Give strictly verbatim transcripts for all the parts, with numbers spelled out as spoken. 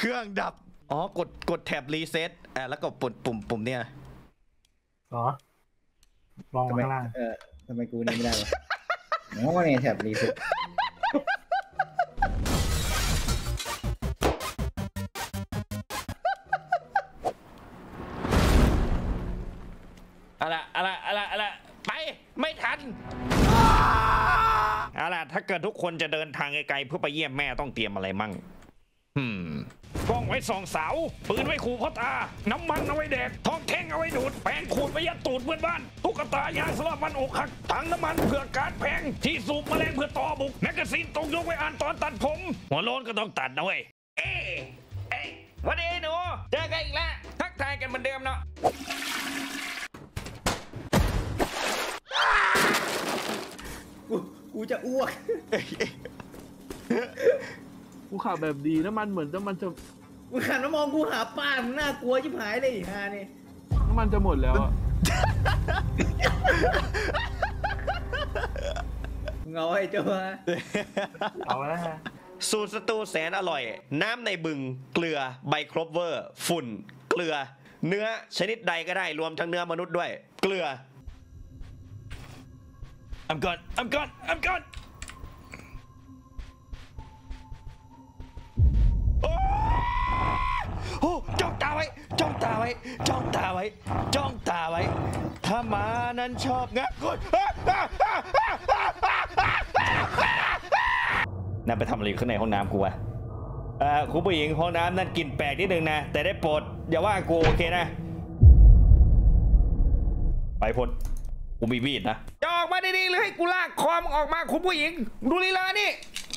เครื่องดับอ๋อกดกดแท็บรีเซ็ตอ่ะแล้วก็ปุ่มปุ่มปุ่มเนี่ยหรอลองข้างล่างเออทำไมกูนี่ไม่ได้วะโอ้เนี่ยแท็บรีเซ็ตอะไรอะไรอะไรอะไรไปไม่ทันเอาล่ะถ้าเกิดทุกคนจะเดินทางไกลๆเพื่อไปเยี่ยมแม่ต้องเตรียมอะไรมั่งอืมกล้องไว้ส่องเสาปืนไว้ขู่พ่อตาน้ำมันเอาไว้แดกทองแท่งเอาไว้ดูดแป้งขูดไว้ยัดตูดเพื่อนบ้านตุ๊กตายางสำหรับมันอกหักถังน้ำมันเพื่อการแพงที่สูบแมลงเพื่อต่อบุกแมกกาซีนตรงยกไว้อ่านตอนตัดผมหัวโล้นก็ต้องตัดนะเว้ยเอ๊ะเอ๊ะวันนี้หนูเจอกันอีกแล้วทักทายกันเหมือนเดิมเนาะกูกูจะอ้วกกูขับแบบดีน้ำมันเหมือนน้ำมันจะกูขันมามองกูหาป้ามึงน่ากลัวชิบหายเลยฮาเนี่ยน้ำมันจะหมดแล้วอ่ะเงาให้เจ้ามาเอาแล้วฮะสูตรสตูแสนอร่อยน้ำในบึงเกลือไบโครเวอร์ฝุ่นเกลือเนื้อชนิดใดก็ได้รวมทั้งเนื้อมนุษย์ด้วยเกลือI'm gone I'm gone I'm gone โอ้จ้องตาไว้จ้องตาไว้จ้องตาไว้จ้องตาไว้ถ้ามานั้นชอบงัดกดนั่นไปทำอะไรอยู่ข้างในห้องน้ำกูวะเอ่อคุณผู้หญิงห้องน้ำนั่นกลิ่นแปลกนิดนึงนะแต่ได้โปรดอย่าว่ากูโอเคนะไปพ้นกูมีมีดนะจะออกมาดีๆหรือให้กูลากคอมออกมาคุณผู้หญิงดูลีลานี่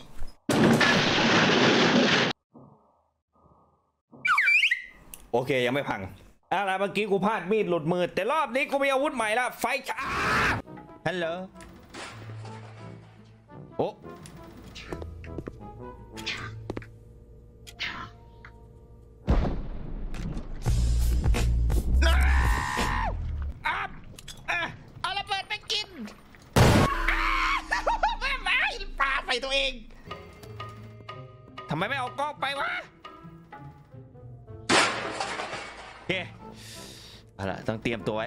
โอเคยังไม่พังอะไรเมื่อกี้กูพลาดมีดหลุดมือแต่รอบนี้กูมีอาวุธใหม่ละไฟฉายฮัลโหลโอ้เอาระเบิดไปกินไม่ไม่ปาใส่ตัวเองทำไมไม่เอากล้องไปวะโอเคเอาล่ะต้องเตรียมตัวไว้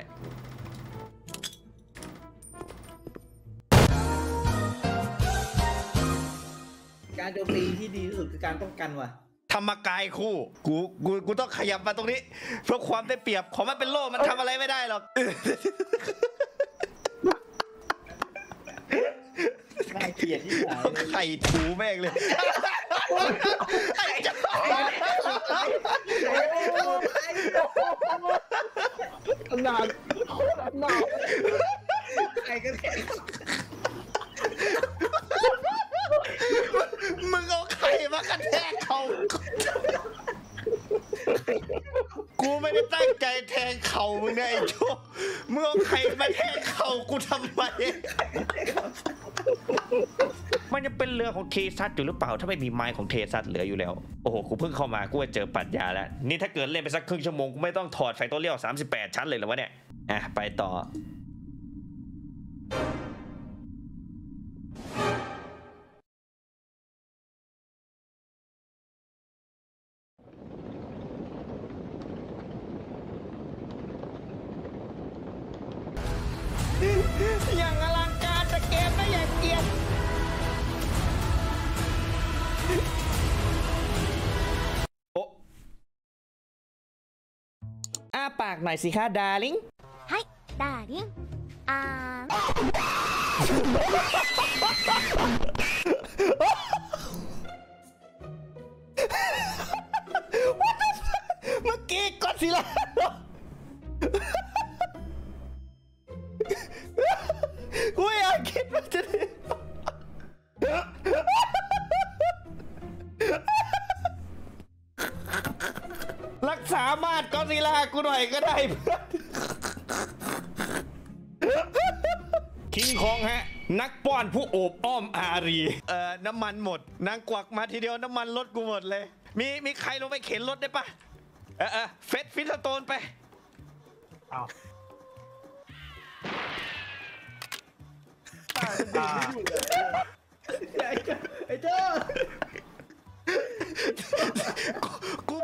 การโจมตีที่ดีที่สุดคือการป้องกันว่ะธรรมกายคู่กูกูกูต้องขยับมาตรงนี้เพื่อความได้เปรียบของมันเป็นโล่มันทำอะไรไม่ได้หรอกน่าเกลียดที่ไหนไข่ถูแม่งเลยไอ้จ้าขนาดขนาดไอ้ก็แค่มึงเอาไข่มากระแทกเขากูไม่ได้ตั้งใจแทงเข่ามึงนะไอ้โจ้มึงเอาไข่มาแทงเข่ากูทำไมมันยังเป็นเรือของเทซัสอยู่หรือเปล่าถ้าไม่มีไม้ของเทซัสเหลืออยู่แล้วโอ้โหกูเพิ่งเข้ามากูเจอปรัชญาแล้วนี่ถ้าเกิดเล่นไปสักครึ่งชั่วโมงกูไม่ต้องถอดไฟตัวเลี้ยวสามสิบแปดชั้นเลยเหรอวะเนี่ยอ่ะไปต่ออย่างอลังการแต่เกมไม่อย่างเกียจโอ้อ้าปากหน่อยสิคะดาร์ลิงはいダーリンあーเมื่อกี้ก็สิล่ะกูอยากคิดว่าจะรักษามาดก็สิล่ะกูหน่อยก็ได้คิงคองฮะนักป้อนผู้โอบอ้อมอารีเอ่อน้ำมันหมดนางกวักมาทีเดียวน้ำมันรถกูหมดเลยมีมีใครลงไปเข็นรถได้ปะเออเออเฟสฟิสโตนไปเอาไอ้เจ้ากู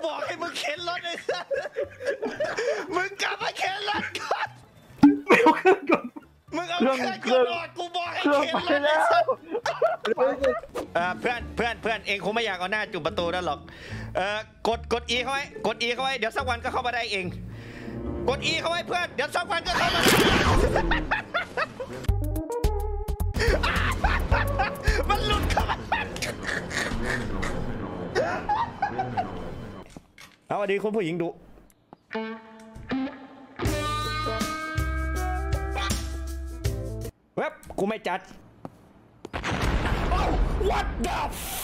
เพื่อนเพื่อนเพื่อนเองคงไม่อยากเอาหน้าจุ่มประตูนั่นหรอกเออกดกด E เข้าไว้กด E เข้าไว้เดี๋ยวสักวันก็เข้ามาได้เองกด E เข้าไว้เพื่อนเดี๋ยวสักวันก็เข้ามามันหลุดเข้ามาเอาสวัสดีคุณผู้หญิงดุเว็บกูไม่จัด What the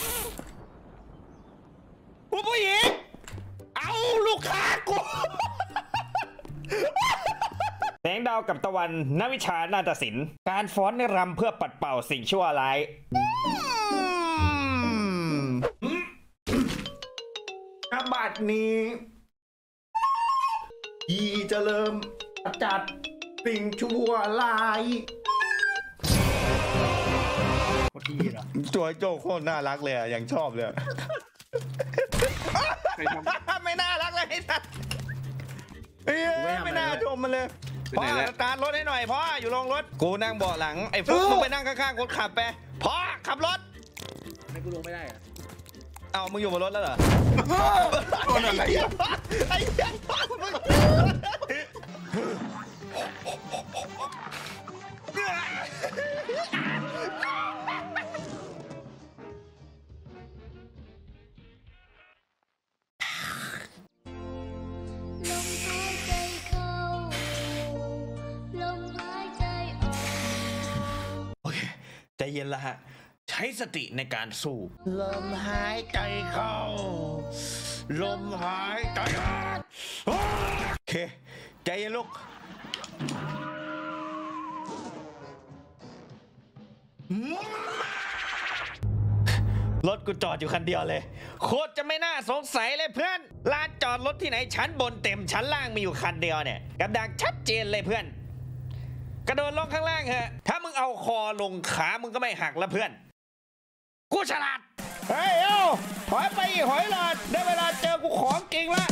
คุณผู้หญิงเอาลูกค้ากูแสงดาวกับตะวันนักวิชานาฏศิลป์การฟ้อนในรำเพื่อปัดเป่าสิ่งชั่วร้ายอาบัตินี้อีจะเริ่มจัดสิ่งชั่วร้ายโคตรดีเหรอตัวโจ้โคตรน่ารักเลยอ่ะยังชอบเลยไม่น่ารักเลยไอ้สัตว์เฮ้ยไม่น่าชมมันเลยพ่อสตาร์ทรถให้หน่อยพ่ออยู่ลงรถกูนั่งเบาะหลังไอ้ฟุ๊กมึงไปนั่งข้างๆคนขับไปพ่อขับรถไม่กูลงไม่ได้อะเอามึงอยู่บนรถแล้วเหรอคนอะไรไอ้เหี้ยมึงลมหายใจเข้าลมหายใจออกโอเคใจเย็นละฮะใช้สติในการสู้ลมหายใจเข้าลมหายใจออกโอเคใจเย็นลูกรถกูจอดอยู่คันเดียวเลยโคตรจะไม่น่าสงสัยเลยเพื่อนลานจอดรถที่ไหนชั้นบนเต็มชั้นล่างมีอยู่คันเดียวเนี่ยกับดักชัดเจนเลยเพื่อนกระโดดลงข้างล่างเหอะถ้ามึงเอาคอลงขามึงก็ไม่หักแล้วเพื่อนกูฉลาดเฮ้ยเอ้าถอยไปอีกหอยหลอดได้เวลาเจอกูของจริงละ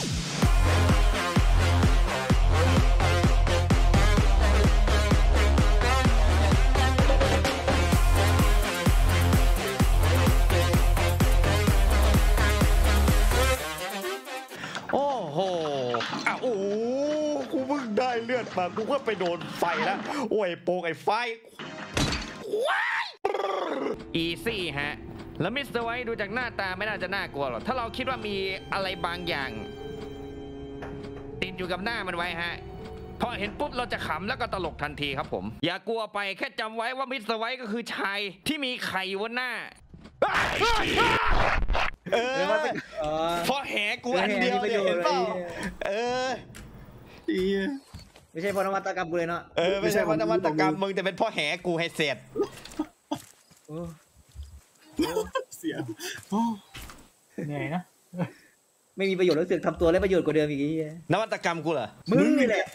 โอ้โหอ้าวโอ้โหกูเพิ่งได้เลือดมากูก็ไปโดนไฟแล้วโอ้ยโปกไอ้ไฟอีซี่ฮะแล้วมิสเตอร์ไวท์ดูจากหน้าตาไม่น่าจะน่ากลัวหรอกถ้าเราคิดว่ามีอะไรบางอย่างติดอยู่กับหน้ามันไว้ฮะพอเห็นปุ๊บเราจะขำแล้วก็ตลกทันทีครับผมอย่ากลัวไปแค่จำไว้ว่ามิสเตอร์ไวท์ก็คือชายที่มีไข่อยู่บนหน้าเออพอแหกูอันเดียวเห็นเปล่าเออไม่ใช่เพราะนวัตกรรมกูเลยเนาะเออไม่ใช่เพราะนวัตกรรมมึงแต่เป็นพ่อแหกูให้เสร็จเสียเหนื่อยนะไม่มีประโยชน์แล้วเสือกทำตัวได้ประโยชน์กว่าเดิมอีกทีนวัตกรรมกูเหรอมึงนี่แหละ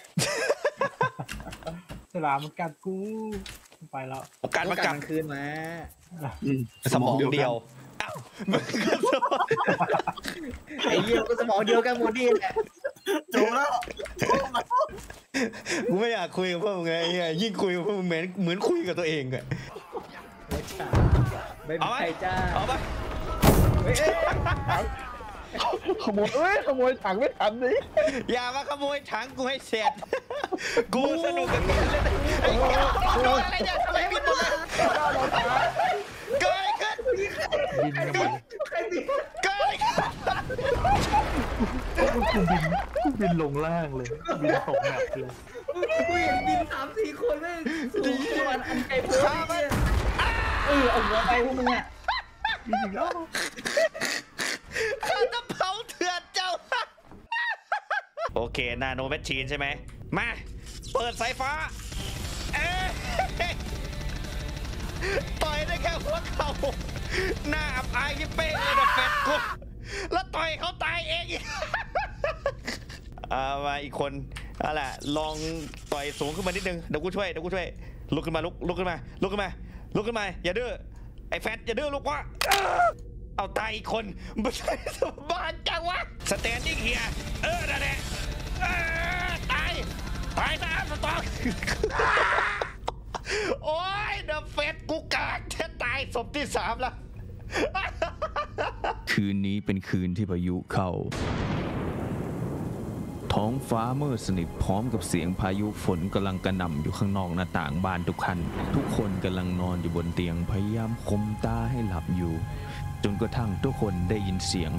สลามมันกัดกูไปแล้วการประกันคืนมาสมองเดียวอ้าวมึงก็สมองไอ้เหี้ยก็สมองเดียวกันหมดนี่แหละจบแล้วกูไม่อยากคุยกับพวกมึงไงยิ่งคุยกับพวกมึงเหมือนเหมือนคุยกับตัวเองอะเอาไปจ้าเอาไปขโมยเอ้ยขโมยถังไม่ทันดิอย่ามาขโมยถังกูให้เสร็จกูสนุกกับการเล่นไอ้เจ้าโดนอะไรเนี่ยทำไมบินหมดเลยเกิดขึ้นบินกันหมดเกิดกูบินกูบินลงล่างเลยบินตกหนักเลยกูเห็นบินสามสี่คนเลยสูงกว่าอันไกลโพ้เนี่ยเออเอาหัวไปพวกมึงอ่ะบินอีกแล้วข้าจะเผาเถื่อนเจ้าโอเคนาโนแมชชีนใช่ไหมมาเปิดสายฟ้าเอ๊ะต่อยได้แค่หัวเข่าหน้าอับอายยิ่งเป้เลยนะเฟดกูแล้วต่อยเขาตายเองอีกเอามาอีกคนเอาล่ะลองต่อยสูงขึ้นมานิดนึงเดี๋ยวกูช่วยเดี๋ยวกูช่วยลุกขึ้นมาลุกลุกขึ้นมาลุกขึ้นมาลุกขึ้นมาอย่าดื้อไอ้แฟดอย่าดื้อลูกว่าเอาตายอีกคนไม่ใช่สมบัติจังวะสแตนดิ้งเฮียเออนั่นแหละตายตายนะสตอกโอ้ยเดอะเฟสกูกาดแค่ตายศพที่สามแล้วคืนนี้เป็นคืนที่พายุเข้าท้องฟ้ามืดสนิทพร้อมกับเสียงพายุฝนกำลังกระหน่ำอยู่ข้างนอกหน้าต่างบ้านทุกคันทุกคนกำลังนอนอยู่บนเตียงพยายามข่มตาให้หลับอยู่จนกระทั่งทุกคนได้ยินเสียง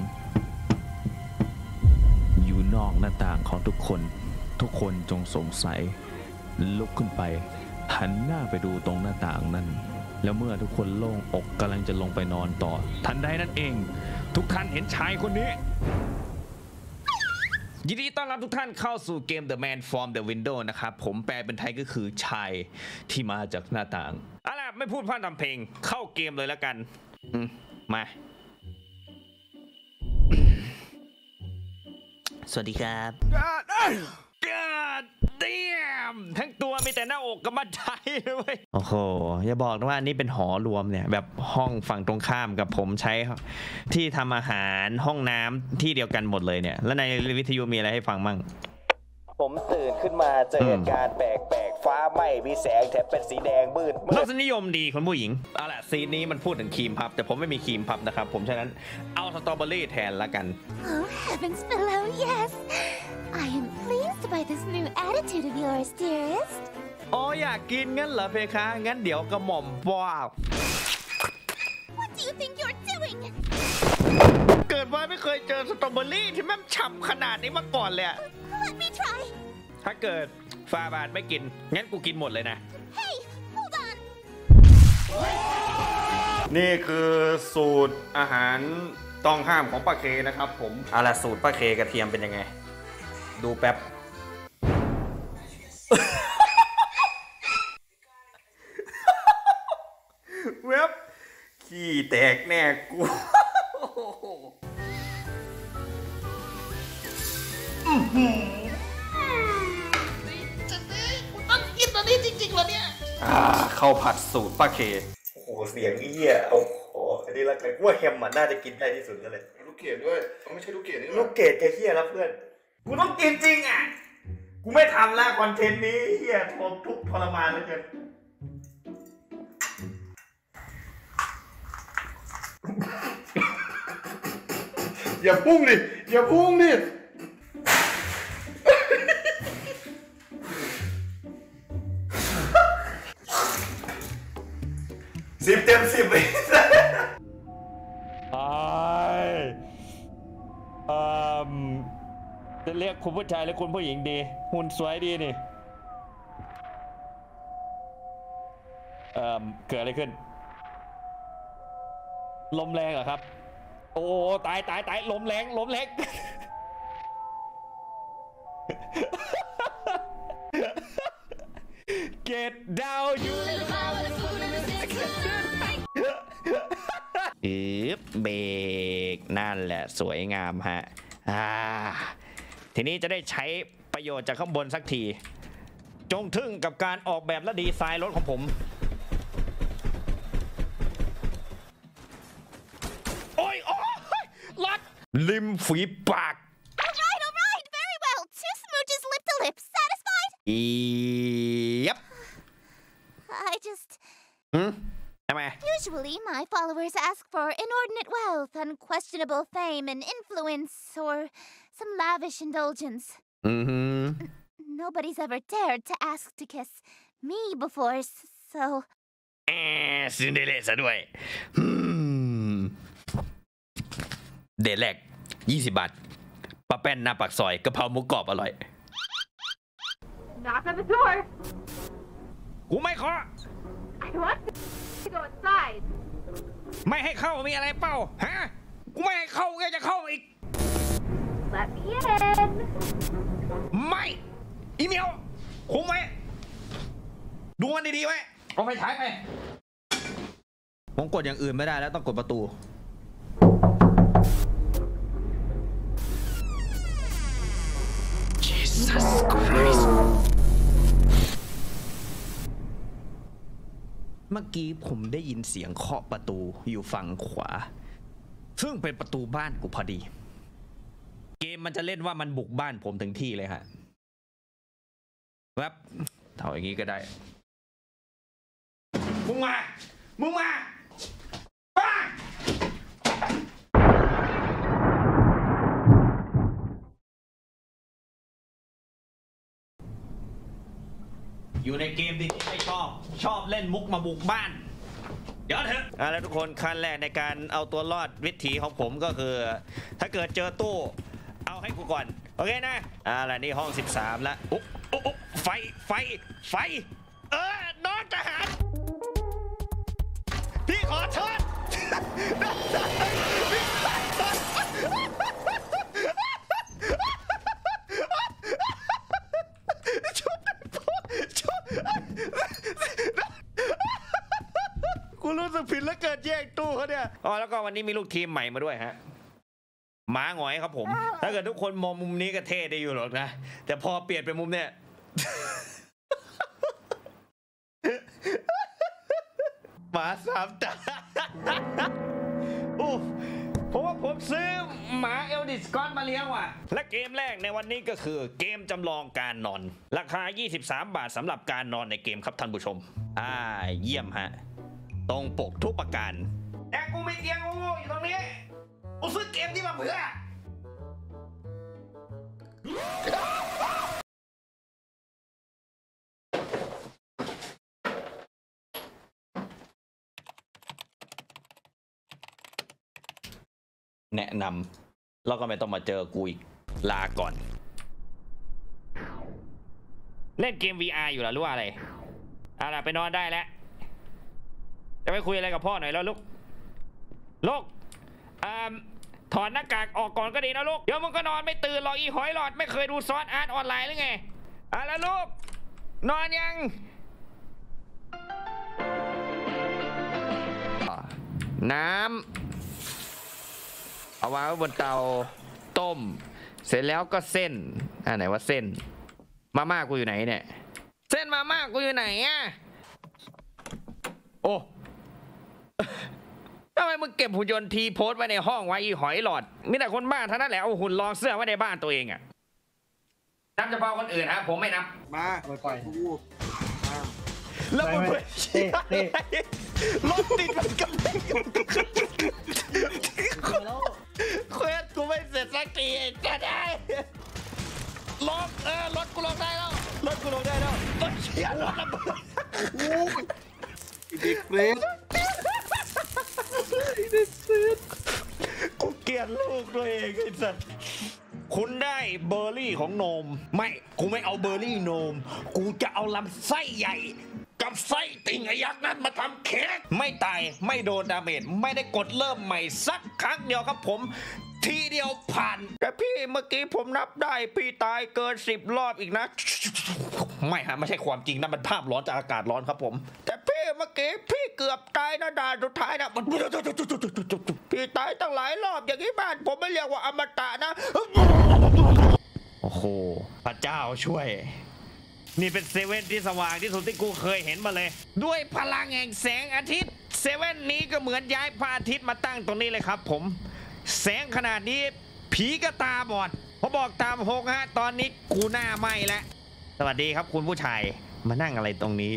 อยู่นอกหน้าต่างของทุกคนทุกคนจงสงสัยลุกขึ้นไปหันหน้าไปดูตรงหน้าต่างนั้นแล้วเมื่อทุกคนโล่งอกกำลังจะลงไปนอนต่อทันใดนั้นเองทุกท่านเห็นชายคนนี้ยินดีต้อนรับทุกท่านเข้าสู่เกม The Man from the Window นะครับผมแปลเป็นไทยก็คือชายที่มาจากหน้าต่างเอาล่ะไม่พูดพร่ำทำเพลงเข้าเกมเลยแล้วกันมาสวัสดีครับเตี้ยมทั้งตัวมีแต่หน้าอกกับบันไดเลยโอ้โหอย่าบอกนะว่าอันนี้เป็นหอรวมเนี่ยแบบห้องฝั่งตรงข้ามกับผมใช้ที่ทำอาหารห้องน้ำที่เดียวกันหมดเลยเนี่ยแล้วในวิทยุมีอะไรให้ฟังมั่งผมตื่นขึ้นมาเจอเหตุการณ์แปลกๆฟ้าไหม้มีแสงแถบเป็นสีแดงมืดรสนิยมดีคุณผู้หญิงเอาล่ะซีนนี้มันพูดถึงครีมพับแต่ผมไม่มีครีมพับนะครับผมฉะนั้นเอาสตรอเบอรี่แทนละกัน Oh heavens below, yes. I am pleased by this new attitude of yours, dearest. อ๋ออยากกินงั้นเหรอเพคะงั้นเดี๋ยวกระหม่อมว้าว What do you think you're doing? เกิดมาไม่เคยเจอสตรอเบอรี่ที่มันฉ่ำขนาดนี้มาก่อนเลย Let me try. ถ้าเกิดฟาบาทไม่กินงั้นกูกินหมดเลยนะ Hey, hold on. นี่คือสูตรอาหารต้องห้ามของป้าเคนะครับผมเอาล่ะสูตรป้าเคกระเทียมเป็นยังไงดูแป๊บ เว็บขี้แตกแน่กูต้องกินตัวนี้จริงๆเหรอเนี่ยอ่าข้าวผัดสูตรป้าเคโอ้โหเสียงเอี้ยโอ้โหอันนี้ละกันว่าแฮมมันน่าจะกินได้ที่สุดแล้วเลยลูกเกดด้วยไม่ใช่ลูกเกดนี่ลูกเกดแกเฮียแล้วเพื่อนกูต้องกินจริงอ่ะกูไม่ทำแล้วคอนเทนต์นี้เฮียทนทุกทรมานเลยเกินอย่าพุ่งดิอย่าพุ่งดิสิบเต็มสิบเลยจะเรียกคุณผู้ชายหรือคุณผู้หญิงดีหุ่นสวยดีนี่เอ่อเกิดอะไรขึ้นลมแรงเหรอครับโอ้ตายตายตายลมแรงลมแรง Get down you อึบเบรกนั่นแหละสวยงามฮะอ่าทีนี้จะได้ใช้ประโยชน์จากข้างบนสักทีจงทึ่งกับการออกแบบและดีไซน์รถของผมโอ้ยโอ้ยลัดริมฝีปาก Alright, alright, very well. Two smooches lip to lip. Satisfied? อียับ I just... หืมทำไม Usually, my followers ask for inordinate wealth, unquestionable fame and influence, or some lavish indulgence. Mm-hmm. Nobody's ever dared to ask to kiss me before, so... แอบซินเดเลซะด้วยเดทแรกยี่สิบบาทปลาแป้นหน้าปากซอยกะเพราหมูกรอบอร่อย Knock on the door. กูไม่ขอ I want to go inside. ไม่ให้เข้ามีอะไรเป้าฮะกูไม่ให้เข้าแกจะเข้าอีก Let me in. ไม่อีเมลคุมไว้ดูมันดีๆไว้เอาไฟฉายไปผมกดอย่างอื่นไม่ได้แล้วต้องกดประตูJesus Christ เมื่อกี้ผมได้ยินเสียงเคาะประตูอยู่ฝั่งขวาซึ่งเป็นประตูบ้านกูพอดีเกมมันจะเล่นว่ามันบุกบ้านผมถึงที่เลยฮะแวบเท่าอย่างนี้ก็ได้มึงมามึงมาป้าอยู่ในเกมที่ไม่ชอบชอบเล่นมุกมาบุกบ้านเดี๋ยวเถอะอ่ะแล้วทุกคนขั้นแรกในการเอาตัวรอดวิถีของผมก็คือ ถ้าเกิดเจอตู้เอาให้กูก่อนโอเคนะอ่าแล้วนี่ห้องสิบสามละอุ๊บอุ๊บอุ๊บไฟไฟไฟเออนอนทหารพี่ขอโทษกูรู้สึกผิดแล้วเกิดแยกตู้เขาเนี่ยอ๋อแล้วก็วันนี้มีลูกทีมใหม่มาด้วยฮะหมาหงอยครับผมถ้าเกิดทุกคนมองมุมนี้ก็เท่ได้อยู่หรอกนะแต่พอเปลี่ยนไปมุมเนี่ยหมาสามตาโอ้เพราะว่าผมซื้อหมาเอลดิสกอตมาเลี้ยงว่ะและเกมแรกในวันนี้ก็คือเกมจำลองการนอนราคายี่สิบสามบาทสำหรับการนอนในเกมครับท่านผู้ชมอ่าเยี่ยมฮะตรงปกทุกประการแต่กูไม่เตียงกูอยู่ตรงนี้กูซื้อเกมที่มาเพื่อแนะนำแล้วก็ไม่ต้องมาเจอกูอีกลาก่อนเล่นเกม วี อาร์ อยู่เหรอหรือว่าอะไรเอาล่ะไปนอนได้แล้วจะไปคุยอะไรกับพ่อหน่อยแล้วลูกลูกอ่าถอดหน้ากากออกก่อนก็ดีนะลูกเดี๋ยวมึงก็นอนไม่ตื่นหรอกอีหอยหลอดไม่เคยดูซอสอาร์ตออนไลน์หรือไงอ่ะแล้วลูกนอนยังน้ำเอาวางไว้บนเตาต้มเสร็จแล้วก็เส้นอ่าไหนว่าเส้นมาม่ากูอยู่ไหนเนี่ยเส้นมาม่ากูอยู่ไหนอ่ะโอ้ทำไมมึงเก็บหุ่นยนต์ทีโพสไว้ในห้องไว้อีหอยหลอดมีแต่คนบ้าเท่านั้นแหละเอาหุ่นรองเสื้อไว้ในบ้านตัวเองอ่ะนับเฉพาะคนอื่นฮะผมไม่นับมาปล่อยแล้วมึงเต้เต้รถติดมันกับเควสกูไม่เสร็จสักทีจะได้ลงเออรถกูลงได้แล้วรถกูลงได้แล้วรถเฉียดรถระเบิดเด็กเฟรนกูเกลียดลูกตัวเองไอ้สัสคุณได้เบอร์รี่ของโนมไม่กูไม่เอาเบอร์รี่โนมกูจะเอาลำไส้ใหญ่กับไส้ติ่งไอ้ยักษ์นั้นมาทำเค้กไม่ตายไม่โดนดาเมจไม่ได้กดเริ่มใหม่สักครั้งเดียวครับผมทีเดียวผ่านแต่พี่เมื่อกี้ผมนับได้พี่ตายเกินสิบรอบอีกนะไม่ฮะไม่ใช่ความจริงนะมันภาพร้อนจากอากาศร้อนครับผมแต่พี่เมื่อกี้พี่เกือบตายนะดาสุดท้ายนะพี่ตายตั้งหลายรอบอย่างนี้บ้านผมไม่เรียกว่าอมตะนะโอ้โหพระเจ้าช่วยนี่เป็นเซเว่นที่สว่างที่สุดที่กูเคยเห็นมาเลยด้วยพลังแห่งแสงอาทิตย์เซเว่นนี้ก็เหมือนย้ายพระอาทิตย์มาตั้งตรงนี้เลยครับผมแสงขนาดนี้ผีก็ตาบอดเขาบอกตามหกฮะตอนนี้กูหน้าไหม้แล้วสวัสดีครับคุณผู้ชายมานั่งอะไรตรงนี้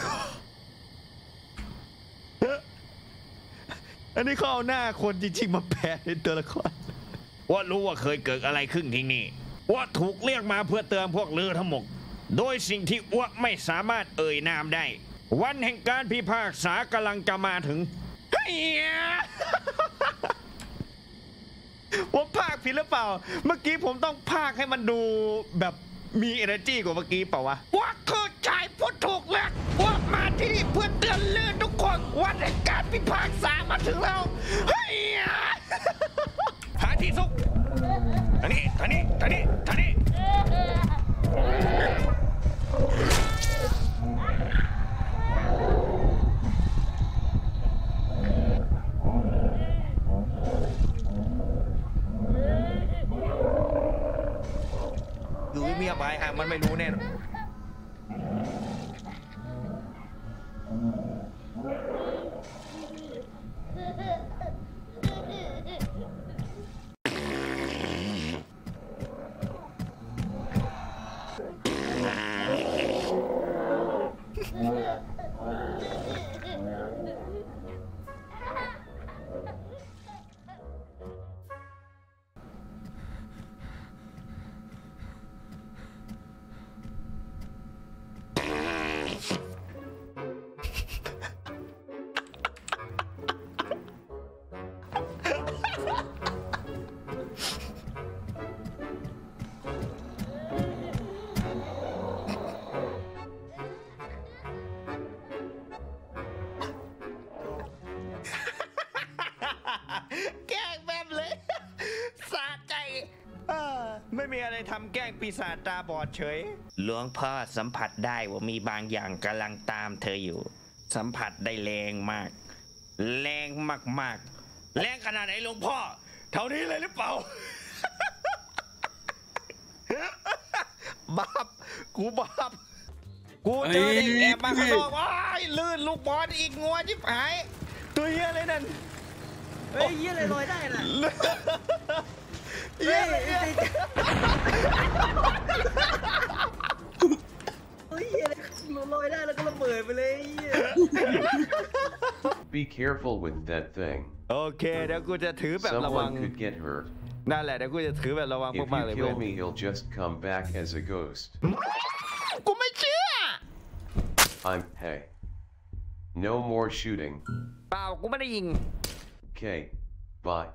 อันนี้เขาเอาหน้าคนจริงๆมาแปะในตัวละครว่ารู้ว่าเคยเกิดอะไรขึ้นที่นี่ว่าถูกเรียกมาเพื่อเตือนพวกลือทั้งหมดโดยสิ่งที่อ้วกไม่สามารถเอ่ยนามได้วันแห่งการพิพากษากำลังจะมาถึงเฮียผมพากผิดหรือเปล่าเมื่อกี้ผมต้องพากให้มันดูแบบมี energy กว่าเมื่อกี้เปล่าวะว่าคือชายพูดถูกแล้วว่ามาที่นี่เพื่อเตือนเลื่อนทุกคนวันแห่งการพิพากษามาถึงแล้วเฮียหาที่ซุกท่านี้ท่านี้ท่านี้ท่านี้ดูเมียไปฮะมันไม่รู้แน่นไม่มีอะไรทำแกล้งปีศาจตาบอดเฉยหลวงพ่อสัมผัสได้ว่ามีบางอย่างกำลังตามเธออยู่สัมผัสได้แรงมากแรงมากๆแรงขนาดไหนหลวงพ่อเท่านี้เลยหรือเปล่า บาปกูบาปกูเจอเด็กแอบมาข้างนอกว้ายลื่นลูกบอลอีกงัวจิบหายตัวเหี้ยอะไรนั่นเฮ้ยยี่อะไรลอยได้น่ะเหี้ยอะไรเนี่ยเฮ้ยยี่อะไรลอยได้แล้วก็ระเบิดไปเลย Be careful with that thing. โอเคเดี๋ยวกูจะถือแบบระวัง Someone could get hurt. นั่นแหละเดี๋ยวกูจะถือแบบระวัง If มากๆเลย you เพื่อน kill me, he'll just come back as a ghost. กูไม่เชื่อ I'm hey. No more shooting. เปล่ากูไม่ได้ยิง Okay. Bye.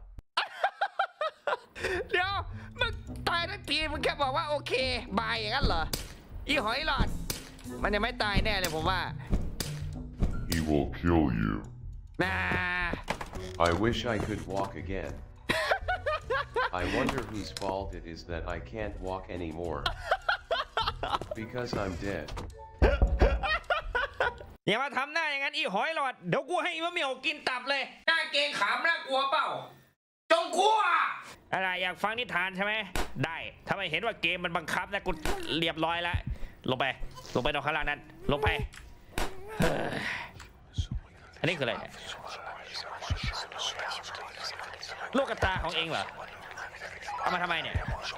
เดี๋ยวมึงตายทั้งทีมึงแค่บอกว่าโอเคบายอย่างนั้นเหรออีหอยหลอดมันยังไม่ตายแน่เลยผมว่า He will kill you. น่า I wish I could walk again. I wonder whose fault it is that I can't walk anymore. Because I'm dead. อย่ามาทำหน้าอย่างนั้นอีหอยหลอดเดี๋ยวกูให้อีมะเหมียวกินตับเลยหน้าเกงขามน่ากลัวเปล่าจงกลัวอะไรอยากฟังนิทานใช่ไหมได้ถ้าไม่เห็นว่าเกมมันบังคับนะกูเรียบร้อยแล้วลงไปลงไปตรงข้างล่างนั้นลงไปเฮ้ยอันนี้คืออะไรเนี่ยลูกกระตาของเองเหรอเอามาทำไมเนี่ย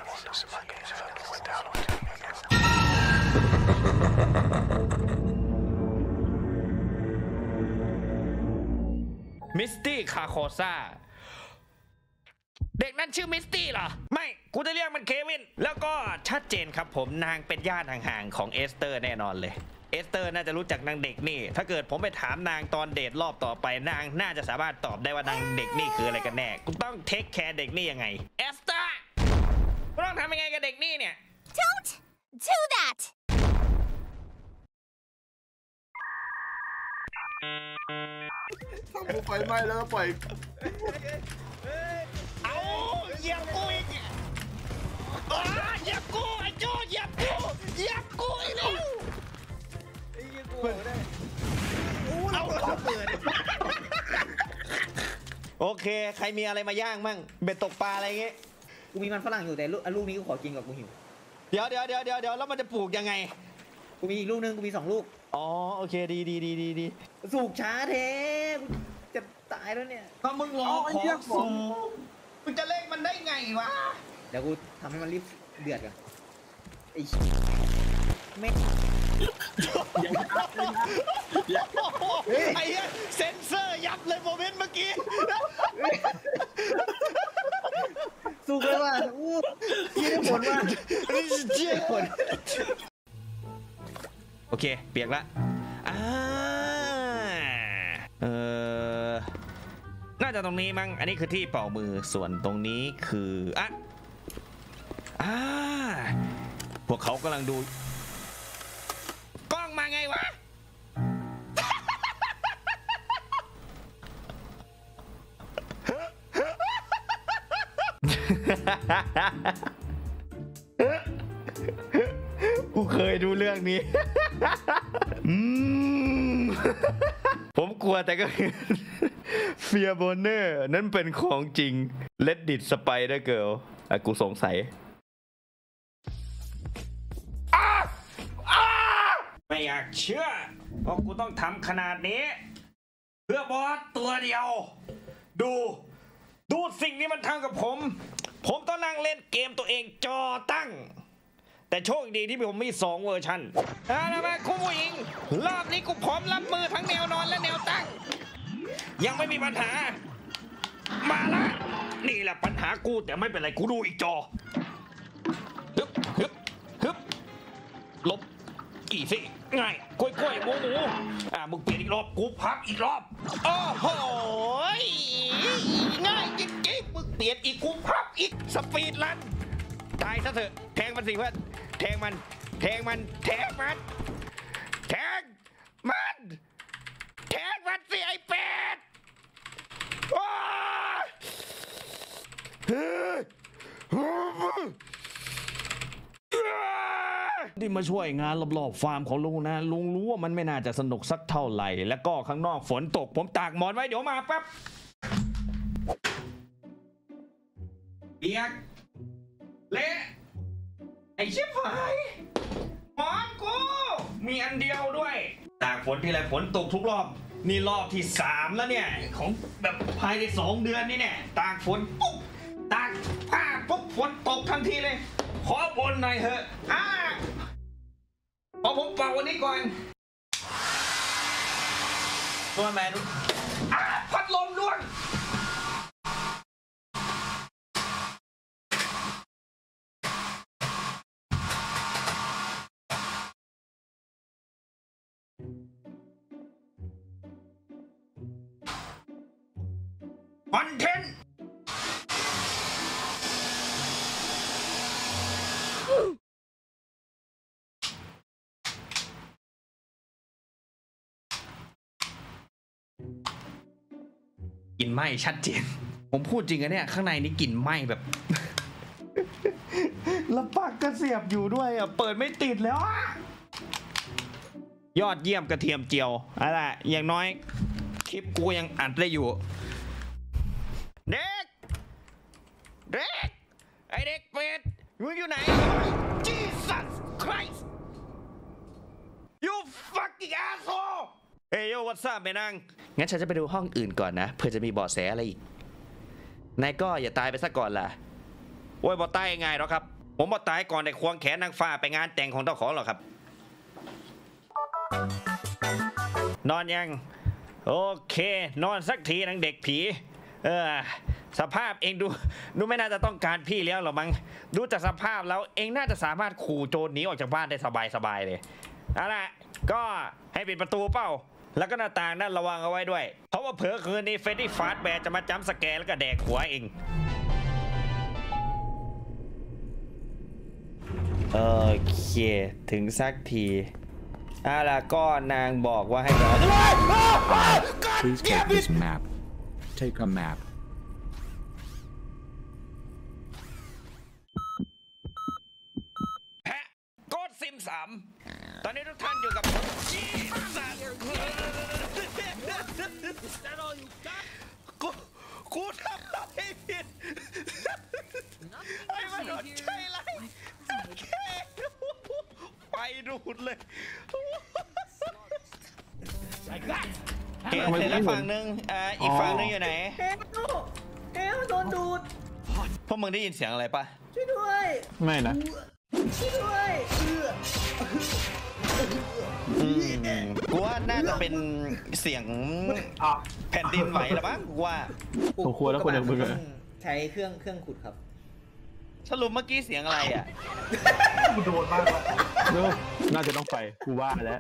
มิสตี้คาโคซ่าเด็กนั้นชื่อมิสตี้เหรอไม่กูจะเรียกมันเควินแล้วก็ชัดเจนครับผมนางเป็นญาติห่างๆของเอสเตอร์แน่นอนเลยเอสเตอร์น่าจะรู้จักนางเด็กนี่ถ้าเกิดผมไปถามนางตอนเดทรอบต่อไปนางน่าจะสามารถตอบได้ว่านางเด็กนี่คืออะไรกันแน่กูต้องเทคแคร์เด็กนี่ยังไงเอสเตอร์กูต้องทำยังไงกับเด็กนี่เนี่ย Don't do that! ถ้ากูไฟไหม้แล้วก็ปล่อยเอาเหยียบกูอีกอ้าเหยียบกูไอ้โจ้เหยียบกูเหยียบกูอีกแล้วไอ้ยี่กูได้เอาระเบิดโอเคใครมีอะไรมาย่างมั่งเบ็ดตกปลาอะไรเงี้ยกูมีมันฝรั่งอยู่แต่ลูกลูกนี้กูขอกินกับกูหิวเดี๋ยวเดี๋ยวเดี๋ยวเดี๋ยวเดี๋ยวแล้วมันจะปลูกยังไงกูมีอีกลูกนึงกูมีสองลูกอ๋อโอเคดีดีดีดีดีสูกช้าเทกูจะตายแล้วเนี่ยถ้ามึงรอของสูงมึงจะเล่นมันได้ไงวะเดี๋ยวกูทำให้มันรีบเดือดกันไอ้ไม่ไอ้เหี้ยเซ็นเซอร์ยับเลยโมเมนต์เมื่อกี้สูกเลยว่ะอู้ยี่ได้ผลว่ะเจี๊ยได้ผลโอเคเปียกละอ่าเออน่าจะตรงนี้มั้งอันนี้คือที่เป่ามือส่วนตรงนี้คืออ่ะอ่าพวกเขากำลังดูกล้องมาไงวะ กูเคยดูเรื่องนี้ อืม ผมกลัวแต่ก็เห็นเฟียโบเนอร์นั่นเป็นของจริงเลดดิตสไปเดอร์เกิลอ่ะกูสงสัยไม่อยากเชื่อว่ากูต้องทำขนาดนี้ เพื่อบอสตัวเดียว ดู ดูสิ่งที่มันทำกับผม ผมต้องนั่งเล่นเกมตัวเองจอตั้ง แต่โชคดีที่ผมมีสองเวอร์ชันเอาละมาคุณผู้หญิงรอบนี้กูพร้อมรับมือทั้งแนวนอนและแนวตั้ง ยังไม่มีปัญหา มาละนี่แหละปัญหากูแต่ไม่เป็นไรกูดูอีกจอฮึบฮึบฮึบลบกี่สิง่ายกล้วยกล้วยหมูหมูอ่ามึงเปลี่ยนอีกรอบกูพับอีกรอบโอ้โหง่ายจริงๆมึงเปลี่ยนอีกกูพับอีกสปีดรันตายซะเถอะแทงมันสิเพื่อนแทงมันแทงมันแทงมันแทงมันแทงมันสิไอ้เป็ดโอ้ยเฮ้ยที่มาช่วยงานรอบๆฟาร์มของลุงนะลุงรู้ว่ามันไม่น่าจะสนุกสักเท่าไหร่แล้วก็ข้างนอกฝนตกผมตากหมอนไว้เดี๋ยวมาแป๊บเปียกเละไอ้ชิบหายหมอนกูมีอันเดียวด้วยตากฝนทีไรฝนตกทุกรอบนี่รอบที่สามแล้วเนี่ยของแบบภายในสองเดือนนี่เนี่ยตากฝนปุ๊บตากผ้าปุ๊บฝนตกทันทีเลยขอบ่นหน่อยเถอะอ่าพอผมเป่าวันนี้ก่อนตัวแมนพัดลมด้วนคอนเทนต์กลิ่นไหม้ชัดเจนผมพูดจริงอะเนี่ยข้างในนี้กลิ่นไหม้แบบ แล้วปากกระเสียบอยู่ด้วยอ่ะเปิดไม่ติดแล้วอ่ะยอดเยี่ยมกระเทียมเจียวอะไรอย่างน้อยคลิปกูยังอัดได้อยู่เด็กเด็กไอเด็กเป็ดมึงอยู่ไหน Jesus Christ You fucking asshole เฮ้ยโยวัตซ่าไปนั่งงั้นฉันจะไปดูห้องอื่นก่อนนะเพื่อจะมีเบาะแสอะไรอีกนายก็อย่าตายไปซะก่อนล่ะโอ้ยบ่ตายยังไงหรอครับผมบ่ตายก่อนได้ควงแขนนางฟ้าไปงานแต่งของเจ้าของหรอครับนอนยังโอเคนอนสักทีนางเด็กผีเออสภาพเองดูดูไม่น่าจะต้องการพี่เลี้ยงหรอกมั้งดูจากสภาพแล้วเองน่าจะสามารถขู่โจรหนีออกจากบ้านได้สบายๆเลยเอาล่ะก็ให้ปิดประตูเป้าแล้วก็หน้าต่างนั่นระวังเอาไว้ด้วยเพราะว่าเผลอคืนนี้เฟรดดี้ฟาสต์แบร์จะมาจัมป์สแกร์แล้วก็แดกหัวเองโอเคถึงสักทีเอาล่ะก็นางบอกว่าให้เรา Please take this map. Take a map. แพะโกดซิมสามตอนนี้ทุกท่านอยู่กับผมจีสันกูกูทำอะไรผิดไอ้มันโดนใช่ไรไปดูดเลยเห็นแล้วฝั่งนึงอ่าอีกฝั่งนึงอยู่ไหนเอลเอลโดนดูดพวกมึงได้ยินเสียงอะไรปะช่วยด้วยไม่นะช่วยด้วยอืมกูว่าน่าจะเป็นเสียงแผ่นดินไหวหรือมั้งกูว่าผมควรแล้วคนอย่างมึงใช้เครื่องเครื่องขุดครับสรุปเมื่อกี้เสียงอะไรอ่ะกูโดนมากเลยน่าจะต้องไปกูว่าแล้ว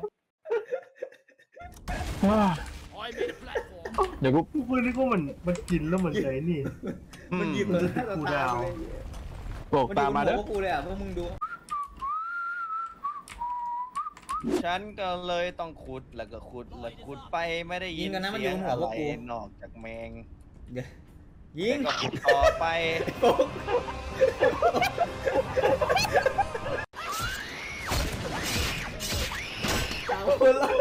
เดี๋ยวกูพูดนี่ก็มันมันกินแล้วมันไงนี่มันหยิบเลยกูดาวบอกตามมาเด้อกูเลยอ่ะพวกมึงดูฉันก็เลยต้องขุดแล้วก็ขุดแล้วขุดไปไม่ได้ยินเสียงอะไรนอกจากแมงยิงก็ขุดต่อไปสามคนแล้ว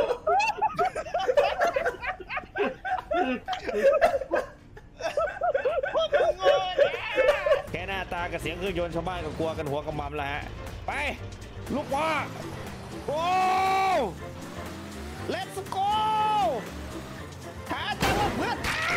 แค่หน้าตากับเสียงเครื่องยนต์ชาวบ้านก็กลัวกันหัวกระมัมแล้วฮะไปลูกว่าโอ้ let's go หาตัวเพื่อน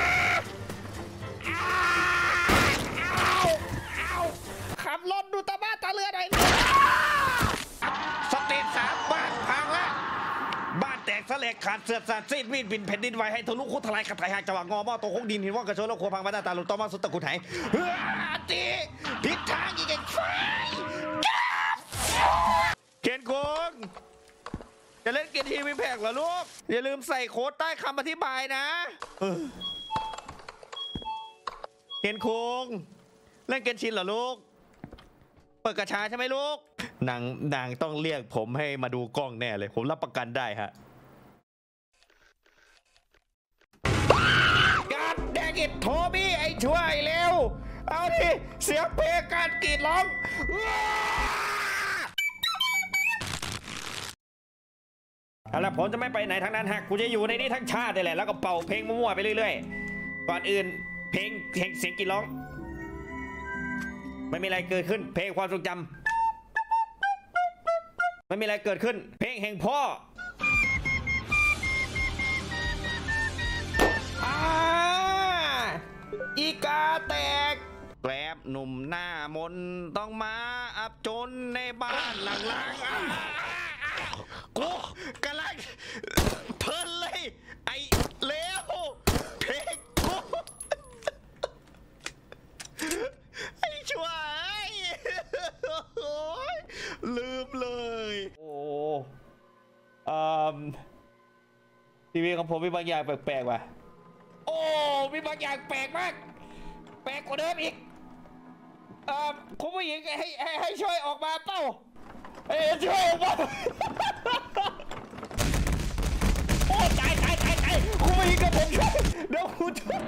ขับรถดูตาบ้าตาเรือหน่อยสเตจสามบ้านพังละบ้านแตกสลายขาดเสือดสาดซีดมีดบินแผ่นดินไหวให้ทะลุคุทลายกระถายหักจังหวะงอหม้อตกหกดินหินว่ากระโชนแล้วครัวพังมาตาตาหลุดต่อมาสุดตะกุดไหเฮ้ยตีผิดทางอีกไอ้ไฟเกณฑ์โกงจะเล่นเกมทีวีแพกเหรอลูกอย่าลืมใส่โค้ดใต้คำอธิบายนะเกณฑ์โกงเล่นเกมชินเหรอลูกเปิดกระชาใช่ไหมลูกนางนางต้องเรียกผมให้มาดูกล้องแน่เลยผมรับประกันได้ฮะการแดงอิดโทบี้ไอ้ช่วยเร็วเอาดิเสียงเพลงการกรีดร้องเอาละผมจะไม่ไปไหนทั้งนั้นฮะกูจะอยู่ในนี้ทั้งชาติเลยแหละแล้วก็เป่าเพลงมั่วๆไปเรื่อยๆก่อนอื่นเพลงเสียงกรีดร้องไม่มีอะไรเกิดขึ้นเพลงความทรงจำไม่มีอะไรเกิดขึ้นเพลงแห่งพ่ออีกาแตกแกลบหนุ่มหน้ามนต้องมาอับจนในบ้านหลังๆกูกำลังเพลินเลยไอ้เลวเพลงกูไอ้ชั่วลืมเลยโอ้อ่าทีวีของผมมีบางอย่างแปลกๆว่ะโอ้มีบางอย่างแปลกมากแปลกกว่าเดิมอีกเอ่อคุณผู้หญิงให้ให้ให้ช่วยออกมาเป้าเอ้ช่วยออกมาโอ้ตายตายตายตายคุณผู้หญิงกับผมช่วยเดี๋ยวคุณช่วย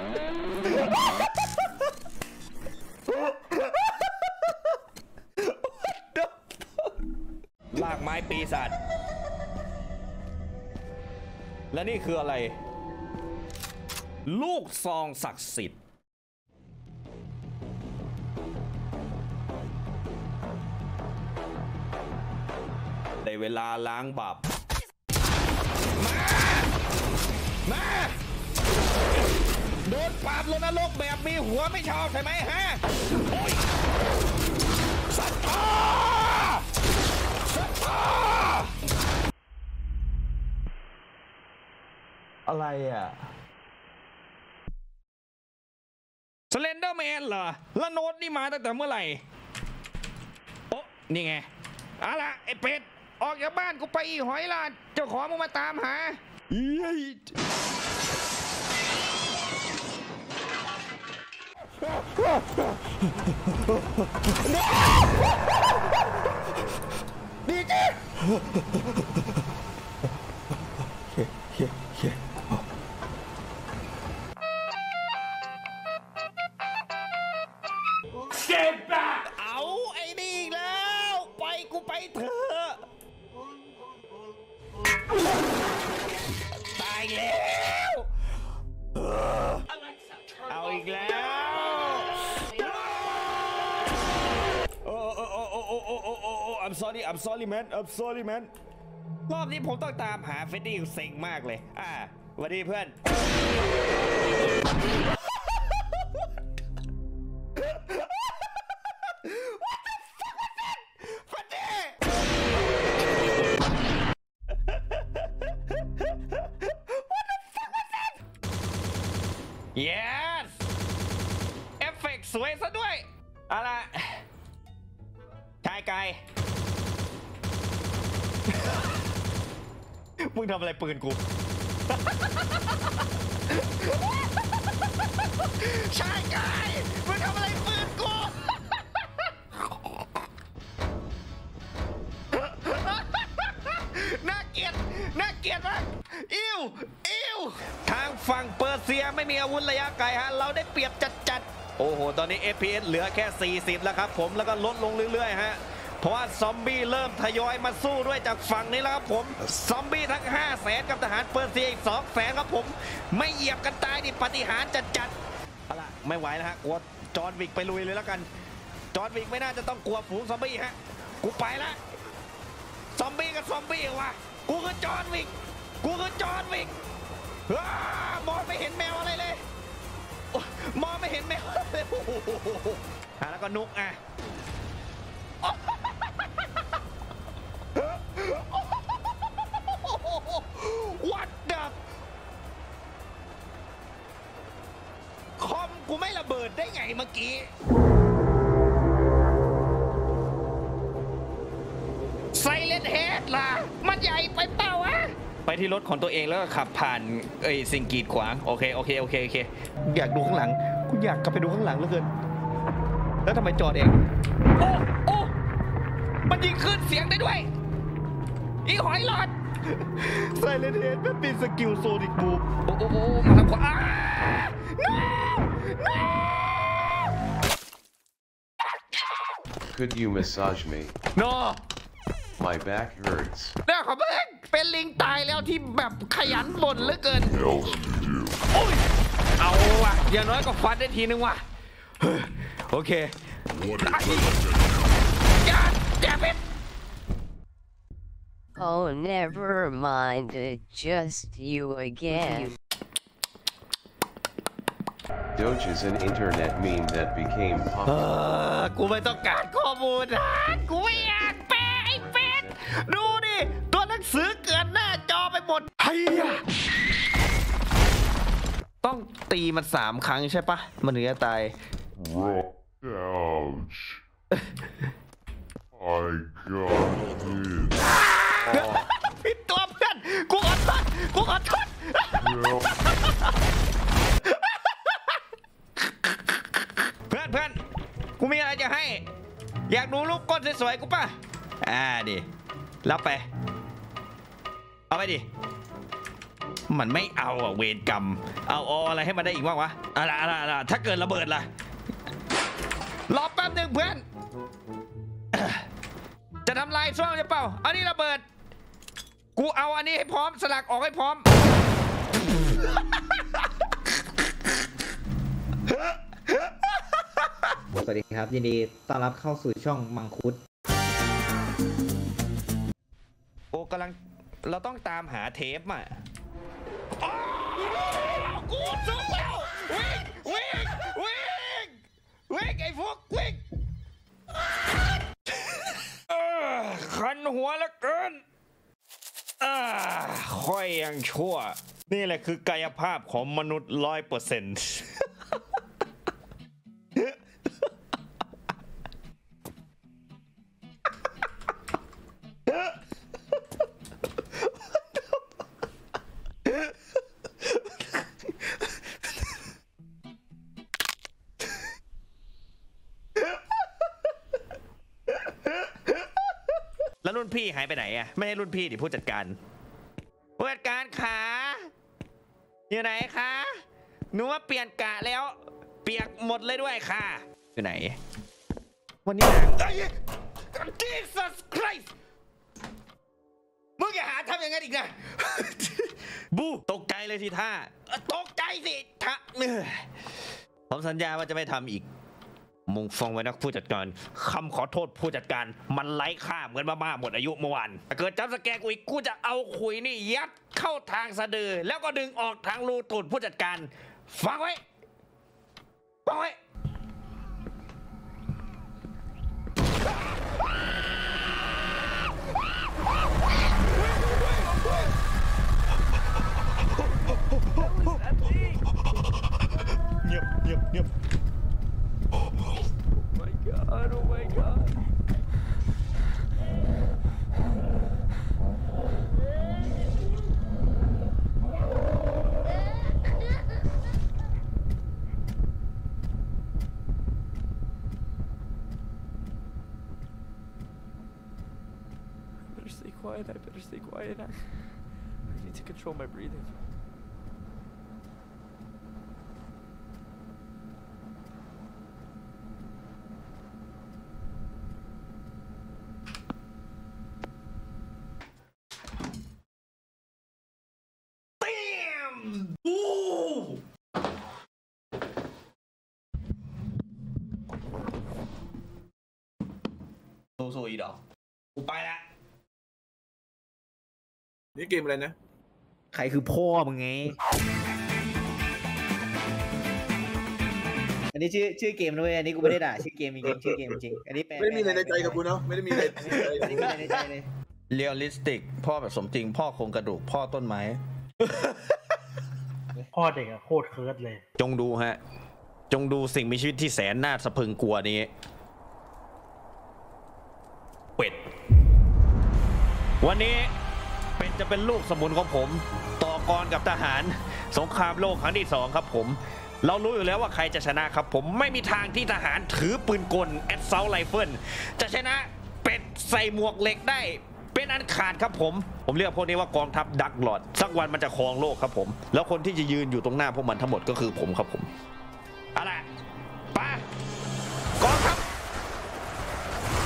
ลากไม้ปีศาจและนี่คืออะไรลูกซองศักดิ์สิทธิ์ได้เวลาล้างบาปมามาโดนปราบลงนรกแบบมีหัวไม่ชอบใช่ไหมฮะโอ้ยสัตว์พ่อสัตว์พ่ออะไรอ่ะสเลนเดอร์แมนเหรอแล้วโน้ตนี่มาตั้งแต่เมื่อไหร่โอ้นี่ไงเอาล่ะไอ้เป็ดออกจากบ้านกูไปอีหอยลาดเจ้าของมึงมาตามหาเย้ดีจีเจ็บปะเอาไอ้นี่อีกแล้วไปกูไปเถอะตายแล้วเอาอีกแล้วโอ้โอ้โอ้โอ้โอ้โอ้โอ้โอ้ I'm sorry I'm sorry man I'm sorry man รอบนี้ผมต้องตามหาเฟดดี้เซ็งมากเลยอ่าสวัสดีเพื่อน yes เอฟเฟกต์สวยซะด้วยเอาล่ะชายไก่มึงทำอะไรปืนกูชายไก่มึงทำอะไรปืนกูน่าเกลียดน่าเกลียดมากอิ้วอิ้วทางฝั่งเปอร์เซียไม่มีอาวุธระยะไกลฮะเราได้เปรียบจัดๆโอ้โหตอนนี้ เอฟ พี เอส เหลือแค่สี่สิบแล้วครับผมแล้วก็ลดลงเรื่อยๆฮะเพราะว่าซอมบี้เริ่มทยอยมาสู้ด้วยจากฝั่งนี้แล้วครับผมซอมบี้ทั้งห้าแสนกับทหารเปอร์เซียอีกสองแสนครับผมไม่เหยียบกันตายดิปาฏิหาริย์จัดๆเอาล่ะไม่ไหวแล้วฮะกลัวจอห์นวิกไปลุยเลยแล้วกันจอห์นวิกไม่น่าจะต้องกลัวฝูงซอมบี้ฮะกูไปละซอมบี้กับซอมบี้ว่ะกูคือจอห์นวิกกูคือจอห์นวิกมองไม่เห็นแมวอะไรเลยมองไม่เห็นแมวเลยอ่ะแล้วก็นุกอ่ะวัดดับคอมกูไม่ระเบิดได้ไงเมื่อกี้ไซเลนเฮดล่ะมันใหญ่ไปเปล่าวะไปที่รถของตัวเองแล้วก็ขับผ่านเอ้ยสิ่งกีดขวางโอเคโอเคโอเคโอเคอยากดูข้างหลังกูอยากกลับไปดูข้างหลังเหลือเกินแล้วทำไมจอดเองโอ้โอ้มันยิงขึ้นเสียงได้ด้วยอีหอยหลอดไซเลนเฮดมันเป็นสกิลโซนิกบูมโอ้โอ้โอ้มาทางขวา no no Could you massage me? no My back hurts. เรื่องของมึงเป็นลิงตายแล้วที่แบบขยันบ่นเหลือเกิน else to do? โอ้ยเอาว่ะอย่างน้อยก็ฟันได้ทีนึงว่ะเฮ้ยโอเค What ไอ้ is อย่าอย่าเป็น Oh, never mind. It's just you again. Doge is an internet meme that became เอ popular. อกูไม่ต้องการข้อมูลนะกูไม่อยากแปลไอ้เป็ดดูดิ ตัวหนังสือเกินหน้าจอไปหมดเฮียต้องตีมันสามครั้งใช่ปะมันถึงจะตาย Ouch. I got it. ผิดตัวเพื่อนกูขอโทษกูขอโทษ เพื่อนเพื่อนกูมีอะไรจะให้ อยากดูรูปก้นสวยๆกูป่ะอ่าดิรับไป เอาไปดิ มันไม่เอาอ่ะเวรกรรม เอาเอาอะไรให้มันได้อีกบ้างวะอะไรอะไรอะไรถ้าเกิดระเบิดล่ะ รอแป๊บหนึ่งเพื่อน จะทำลายช่วงจะเปล่าอันนี้ระเบิด กูเอาอันนี้ให้พร้อมสลักออกให้พร้อมสวัสดีครับยินดีต้อนรับเข้าสู่ช่องมังคุดโอ้กำลังเราต้องตามหาเทปอ่ะกูสุกแล้ววิ่งวิ่งวิ่งวิ่งไอ้พวกวิ่งคันหัวละเกินค่อยยังชั่วนี่แหละคือกายภาพของมนุษย์ร้อยเปอร์เซ็นต์แล้วรุ่นพี่หายไปไหนอ่ะไม่ให้รุ่นพี่ดิผู้จัดการผู้จัดการขาอยู่ไหนคะหนูว่าเปลี่ยนกะแล้วเปียกหมดเลยด้วยค่ะอยู่ไหนวันนี้นางเอ้ย Jesus Christ มึงอย่าหาทำอย่างนั้นอีกนะ บูตกใจเลยสิท่าตกใจสิท่าผมสัญญาว่าจะไม่ทำอีกมุงฟองไว้นะผู้จัดการคำขอโทษผู้จัดการมันไร้ค่าเหมือนบ้าๆหมดอายุเมื่อวานถ้าเกิดจับสแกนกูอีกกูจะเอาขุยนี่ยัดเข้าทางสะดือแล้วก็ดึงออกทางรูตูดผู้จัดการฟังไว้ฟังไว้เงียบเงียบเงียบGod, oh my God. I better stay quiet, I better stay quiet. I need to control my breathing. Ooh! สู้ๆอีดอกกูไปละนี่เกมอะไรนะใครคือพ่อมึงไงอันนี้ชื่อชื่อเกมด้วยอันนี้กูไม่ได้ด่าชื่อเกมจริงชื่อเกมจริงอันนี้แปลไม่มีอะไรในใจกับกูเนาะไม่ได้มีอะไรไม่ได้มีอะไรในใจเลยเรียลลิสติกพ่อแบบสมจริงพ่อโครงกระดูกพ่อต้นไม้พ่อเด็กอะโคตรเคิร์ดเลยจงดูฮะจงดูสิ่งมีชีวิตที่แสนน่าสะพรึงกลัวนี้เป็ดวันนี้เป็ดจะเป็นลูกสมุนของผมต่อกรกับทหารสงครามโลกครั้งที่สองครับผมเรารู้อยู่แล้วว่าใครจะชนะครับผมไม่มีทางที่ทหารถือปืนกลแอสเซาท์ไรเฟิลจะชนะเป็ดใส่หมวกเหล็กได้เป็นอันขาดครับผมผมเรียกพวกนี้ว่ากองทัพดักหลอดสักวันมันจะครองโลกครับผมแล้วคนที่จะยืนอยู่ตรงหน้าพวกมันทั้งหมดก็คือผมครับผมอะไรป้ากองทัพ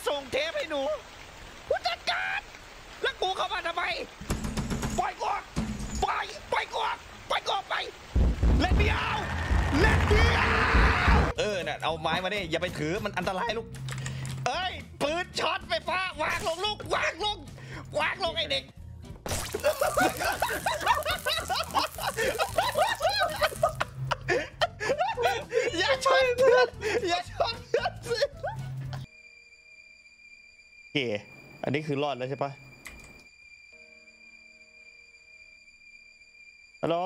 ส่งเทปให้หนูกูจัดการแล้วกูเข้ามาทำไมปล่อยกูปล่อยปล่อยกูปล่อยกูไปเล่นเดียวเล่นเดียวเออน่ะเอาไม้มาดิอย่าไปถือมันอันตรายลูกเอ้ยปืนช็อตไฟฟ้าวางลงลูกวางลงวางลงไอ้เด็กอย่าชนเพื่อนอย่าชนเพื่อนสิโอเคอันนี้คือรอดแล้วใช่ปะฮัลโหล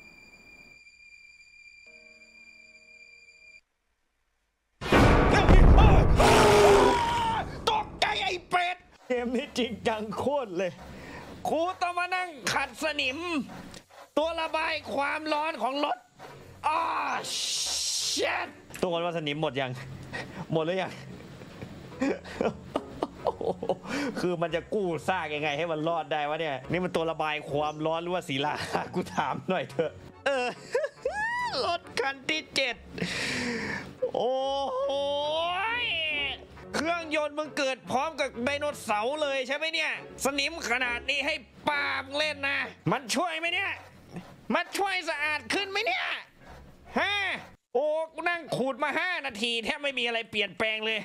ตกใจไอ้เป็ดเกมนี้จริงจังโคตรเลยครูต้องมานั่งขัดสนิมตัวระบายความร้อนของรถอ้าเช็ดตัวว่าสนิมหมดยังหมดหรือยังคือมันจะกู้ซากยังไงให้มันรอดได้วะเนี่ยนี่มันตัวระบายความร้อนหรือว่าศิลากูถามหน่อยเถอะเออรถคันที่เจ็ดโอ้โหเครื่องยนต์มึงเกิดพร้อมกับไดโนเสาร์เลยใช่ไหมเนี่ยสนิมขนาดนี้ให้ปาบเล่นนะมันช่วยไหมเนี่ยมันช่วยสะอาดขึ้นไหมเนี่ยฮะโอ้กูนั่งขูดมาห้านาทีแทบไม่มีอะไรเปลี่ยนแปลงเลย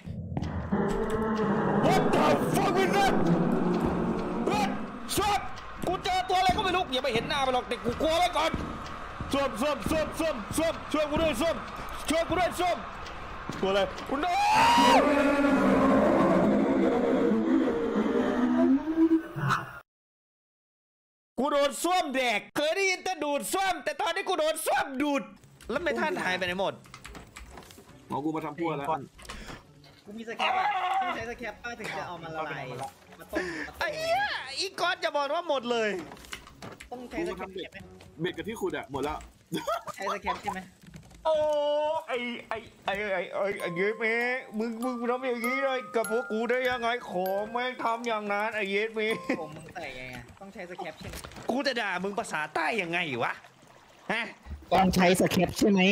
What the fuck is that เพื่อนชอบกูเจอตัวอะไรก็ไม่รู้อย่าไปเห็นหน้ามันหรอกแต่กูกลัวไว้ก่อนส้มส้มส้มส้มส้มช่วยกูด้วยส้มช่วยกูด้วยส้มตัวอะไรกูโดนกูโดนส้วมแดกเคยได้ยินแต่ดูดส้วมแต่ตอนนี้กูโดนส้วมดูดแล้วไม่ท่านหายไปไหนหมดหมอกูมาทำพั่วแล้วกูมีสแคปอ่ะต้องใช้สแคปป้าถึงจะเอามาละลายมาต้มไอ้เหี้ยอีกอนจะบอกว่าหมดเลยต้องใช้สแคปใช่ไหมเบ็ดกับที่ขุดอ่ะหมดแล้วใช้สแคปใช่ไหมโอ้ไอไอไอไอไอไอเย็ดเมมึงมึงทำอย่างนี้เลยกับพวกกูได้ยังไงขอแม่งทำอย่างนั้นไอเย็ดเมผมมึงใส่ไงต้องใช้สแคปใช่ไหมกูจะด่ามึงภาษาใต้ยังไงวะฮะต้องใช้สแคปใช่ไหม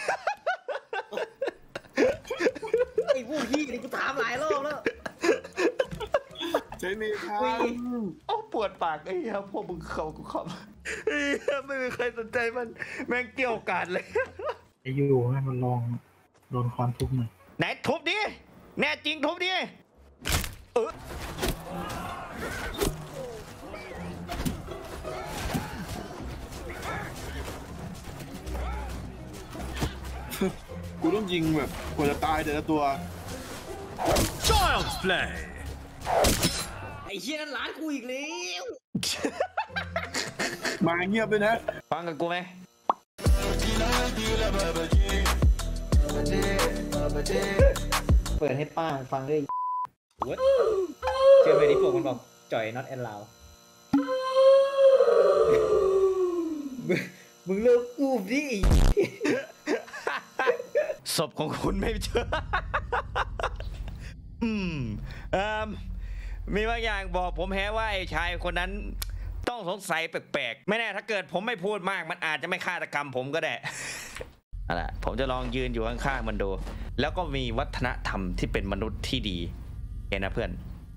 ไอ้พวกพี่นี่กูถามหลายรอบแล้วใช่ไหมครับโอ้ปวดปากไอ้เหี้ยพวกมึงเขากูขับไม่มีใครสนใจมันแม่งเกี่ยวกันเลยไอ้ยูให้มันลองโดนความทุบหน่อยไหนทุบดิแน่จริงทุบดิเออกูต้องยิงแบบกว่าจะตายแต่ละตัว Child's Play ไอ้เหี้ยนั่นร้านกูอีกแล้วมาเงียบเลยนะฟังกับกูไหมเปิดให้ป้าฟังด้วยเจอไปที่พวกมันบอกจ่อย not allowed มึงเลิกกูดิศพของคุณไม่เจออืมเอ่อมีบางอย่างบอกผมแฮะว่าไอ้ชายคนนั้นต้องสงสัยแปลกๆไม่แน่ถ้าเกิดผมไม่พูดมากมันอาจจะไม่ฆาตกรรมผมก็ได้อะไรผมจะลองยืนอยู่ข้างๆมันดูแล้วก็มีวัฒนธรรมที่เป็นมนุษย์ที่ดีเห็นนะเพื่อน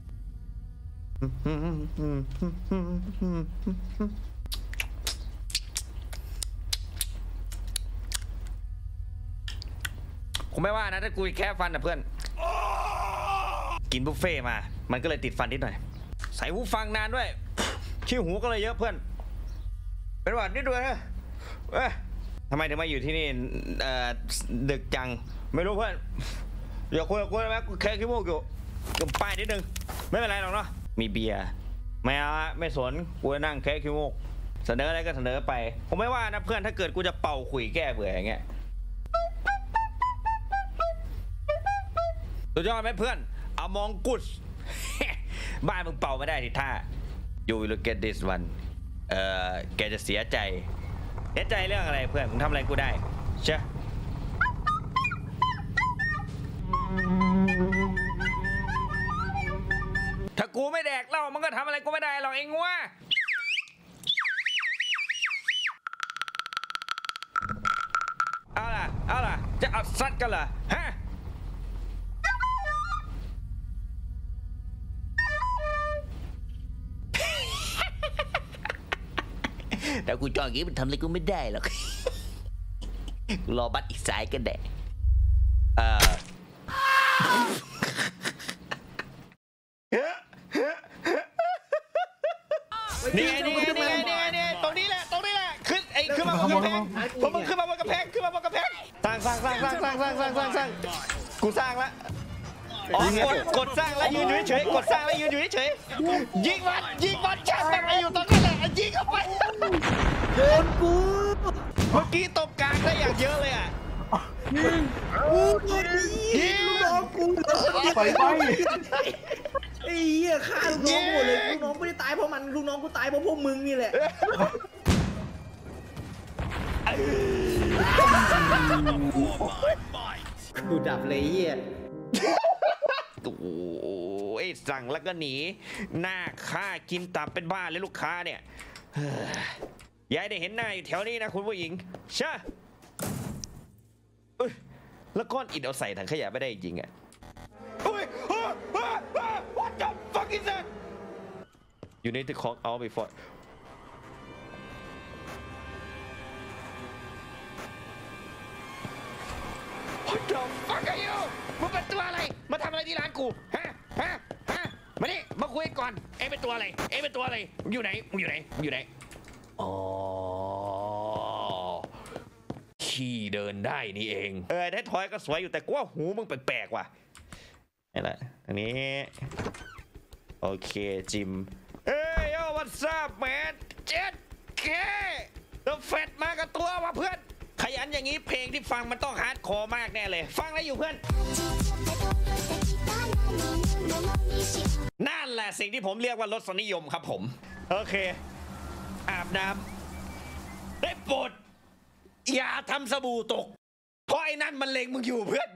ผมไม่ว่านะถ้ากูแค่ฟันนะเพื่อนกินบุฟเฟ่มามันก็เลยติดฟันนิดหน่อยใส่หูฟังนานด้วยขี้หูก็เลยเยอะเพื่อนเป็นหวัดนิดด้วยนะเอ้ยทำไมถึงมาอยู่ที่นี่ดึกจังไม่รู้เพื่อนอย่าคุยกับกูนะแค่ขี้มูกอยู่กับป้ายนิดนึงไม่เป็นไรหรอกเนาะมีเบียร์ไม่เอาไม่สนกูจะนั่งแค่ขี้มูกเสนออะไรก็เสนอไปผมไม่ว่านะเพื่อนถ้าเกิดกูจะเป่าขุยแก้เบื่ออย่างเงี้ยสุดยอดไหมเพื่อนเอามองกุศบ้านมึงเป่าไม่ได้ทีท่า You will get this one เอ่อแกจะเสียใจเสียใจเรื่องอะไรเพื่อนมึงทำอะไรกูได้เช่ถ้ากูไม่แดกเหล้ามันก็ทำอะไรกูไม่ได้หรอกเองวะเอาล่ะเอาล่ะจะเอาซัดกันเหรอฮะแต่กูจองอย่างนี้มันทำอะไรกูไม่ได้หรอก กูรอบัตรอีกสายกันแดะเออนี่ไงนี่ไงนี่ไงนี่ไงนี่ตรงนี้แหละตรงนี้แหละขึ้นไอ้ขึ้นมาบนกำแพงพอมึงขึ้นมาบนกำแพงขึ้นมาบนกำแพงสร้างสร้างสร้างสร้างสร้างสร้างสร้างสร้างสร้างกูสร้างละอ๋อกดกดสร้างแล้วยืนอยู่เฉยกดสร้างแล้วยืนอยู่เฉยยิงมันยิงมันแช่แบบไอ้อยู่ตรงนี้แหละยิงเข้าไปโดนกูเมื่อกี้ตบกลางได้อย่างเยอะเลยอ่ะกูยิงลูกน้องกูไปไปไอ้เหี้ยฆ่าลูกน้องหมดเลยลูกน้องไม่ได้ตายเพราะมันลูกน้องกูตายเพราะพวกมึงนี่แหละกูดับเลยเหี้ยโอ้ยสั่งแล้วก็หนีหน้าฆ่ากินตับเป็นบ้าเลยลูกค้าเนี่ยยายได้เห็นหน้าอยู่แถวนี้นะคุณผู้หญิงใช่แล้วก้อนอิฐเอาใส่ถังขยะไม่ได้จริงอ่ะ What the fuck is that You need to call out before What the fuck are you มึงเป็นตัวอะไรมาทำอะไรที่ร้านกูฮะฮะฮะมาดิมาคุยก่อนเอ๊ะเป็นตัวอะไรเอ๊ะเป็นตัวอะไรอยู่ไหนอยู่ไหนอยู่ไหนอ๋อขี่เดินได้นี่เองเออได้ทอยก็สวยอยู่แต่กูว่าหูมึงแปลกๆว่ะนี่แหละอันนี้โอเคจิมเฮ้ยโย่ what's up man เจ็ดเคตัวเฟดมากับตัวว่ะเพื่อนขยันอย่างนี้เพลงที่ฟังมันต้องฮาร์ดคอร์มากแน่เลยฟังอะไรอยู่เพื่อนนั่นแหละสิ่งที่ผมเรียกว่ารสนิยมครับผมโอเคอาบน้ำได้โปรดอย่าทำสบู่ตกเพราะไอ้นั่นมันเล็งมึงอยู่เพื่อน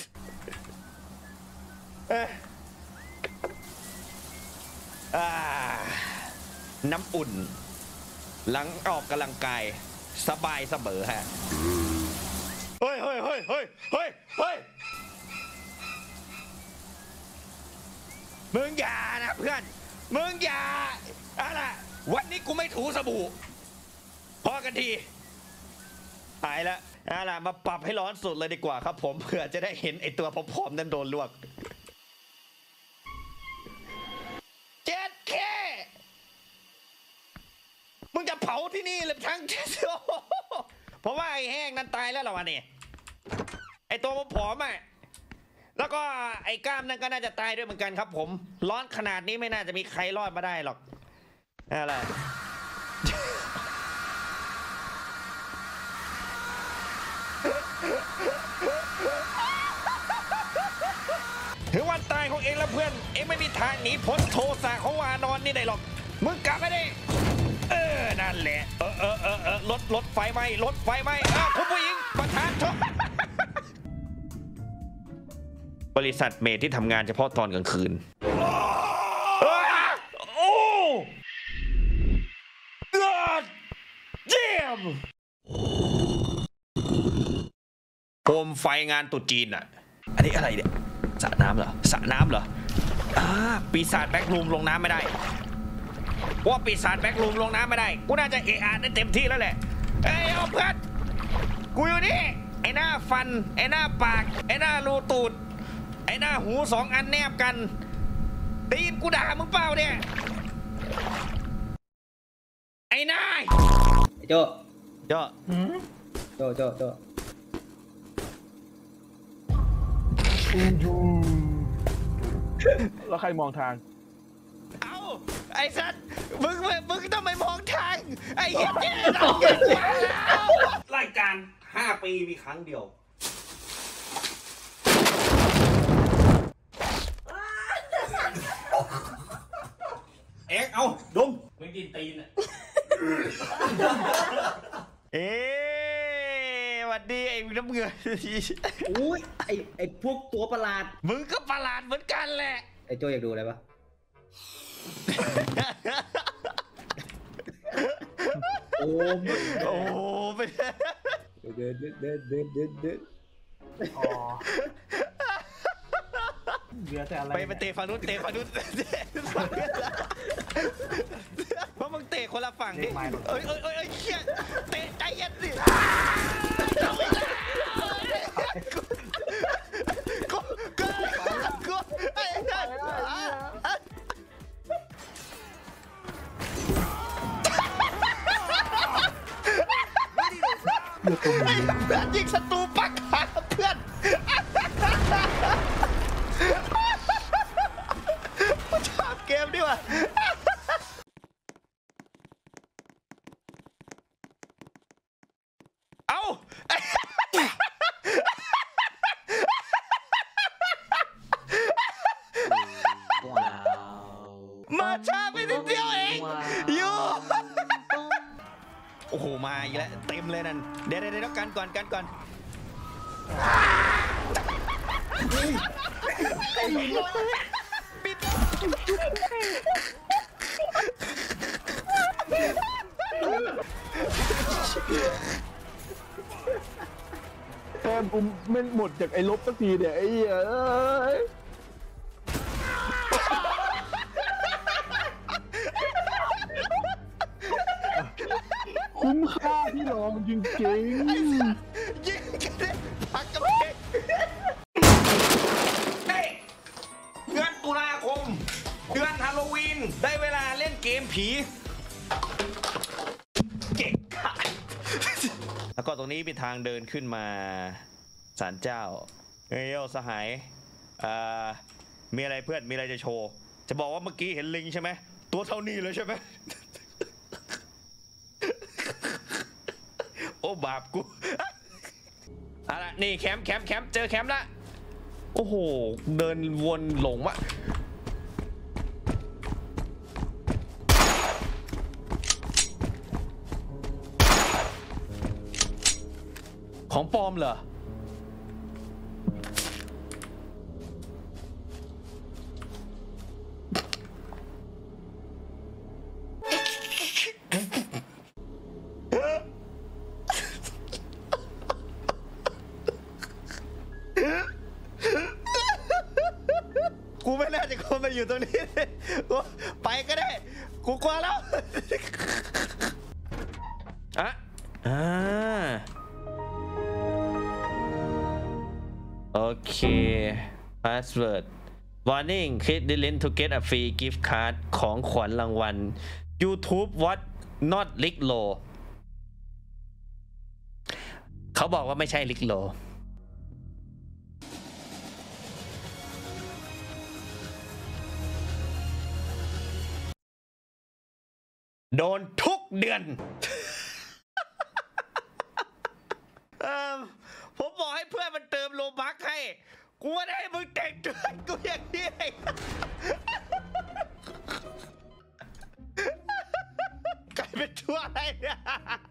น้ำอุ่นหลังออกกำลังกายสบายเสมอฮะเฮ้ยเฮ้ยเฮ้ยเฮ้ยเฮ้ยเฮ้ยมึงอย่านะเพื่อนมึงอย่าอะไรวันนี้กูไม่ถูสบู่พอกันทีหายแล้วอะไรมาปรับให้ร้อนสุดเลยดีกว่าครับผมเผื่อจะได้เห็นไอตัวผอมๆนั้นโดนลวกเจ็ดเคมึงจะเผาที่นี่เลยทั้งเพราะว่าไอ้แห้งนั้นตายแล้วเหรอวะเนี่ยไอ้ตัวผอมอ่ะแล้วก็ไอ้กล้ามนั้นก็น่าจะตายด้วยเหมือนกันครับผมร้อนขนาดนี้ไม่น่าจะมีใครรอดมาได้หรอกอะไรถึงวันตายของเองแล้วเพื่อนเองไม่มีทางหนีพ้นโทสะของวานอนนี่ได้หรอกมึงกลับไปดิเออนั่นแหละเออเออเออเออรถรถไฟไหม้รถไฟไหม้อ้าวคุณผู้หญิงประธานโทษบริษัทเมดที่ทำงานเฉพาะตอนกลางคืนโอ้กอดเยี่ยมโคมไฟงานตุ๊จีนอ่ะอันนี้อะไรเนี่ยสระน้ำเหรอสระน้ำเหรออ่าปีศาจแบ็กรูมลงน้ำไม่ได้ว่าปีศาจแบ็กรูมลงน้ำไม่ได้กูน่าจะเอะอะได้เต็มที่แล้วแหละเอ้ยเอาเพื่อนกูอยู่นี่ไอ้หน้าฟันไอ้หน้าปากไอ้หน้ารูตูดไอ้หน้าหูสองอันแนบกันได้ยินกูด่ามึงเปล่าเนี่ยไอ้นายโจโจโจโจโจแล้วใครมองทางเอาไอ้สัตว์มึงมึงต้องไปมองทางไอ้เหี้ยเจ๊รายการห้าปีมีครั้งเดียวเอ็กเอาดุมไม่กินตีนอ่ะเอ๊ะสวัสดีไอ้น้ำเงินอุ้ยไอ้ไอ้พวกตัวประหลาดมึงก็ประหลาดเหมือนกันแหละไอ้โจอยากดูอะไรปะโอ้โอ้ไปเดินเดินเดินเดินเดินเดินอ๋อเหลือแต่อะไรไปไปเตะฝั่งนู้นเตะฝั่งนู้นเพราะมึงเตะคนละฝั่งดิเอ้ยเอ้ยเอ้ยเอ้ยเชี่ยเตะใจเย็นสิกูกูกูไอ้นั่นยิงศัตรูปักขาเพื่อนชอบเกมดิว่ะเอามาช้าไปนิดเดียวเองอยู่โอ้โหมาอีกแล้วเต็มเลยนั่นเดี๋ยวเดี๋ยวเดี๋ยวกันก่อนกันก่อนปิดแต้มกูไม่หมดจากไอ้ลบสักทีเนี่ยไอ้เหี้ยเอ้ยคุ้มค่าที่ลองจริงๆยิงกันเลยพักกับเพกเฮ้ยเดือนตุลาคมเดือนฮาโลวีนได้เวลาเล่นเกมผีเก่งค่ะแล้วก็ตรงนี้เป็นทางเดินขึ้นมาศาลเจ้าเฮ้ยสหายอ่ามีอะไรเพื่อนมีอะไรจะโชว์จะบอกว่าเมื่อกี้เห็นลิงใช่ไหมตัวเท่านี้เลยใช่ไหมโอ้บาปกูเอาละนี่แคมป์แคมป์แคมป์เจอแคมป์ละโอ้โหเดินวนหลงวะของปลอมเหรอกูไม่น่าจะคนมาอยู่ตรงนี้ไปก็ได้กูกลัวแล้วอ่ะอ่าโอเค password warning click the link to get a free gift card ของขวัญรางวัล YouTube what not lick low เขาบอกว่าไม่ใช่ lick lowโดนทุกเดือน เออผมบอกให้เพื่อนมันเติมโลบัคให้กูว่าได้มึงแต่งตัวกูอย่างนี้เองกลายเป็นชั่วอะไรเนี่ย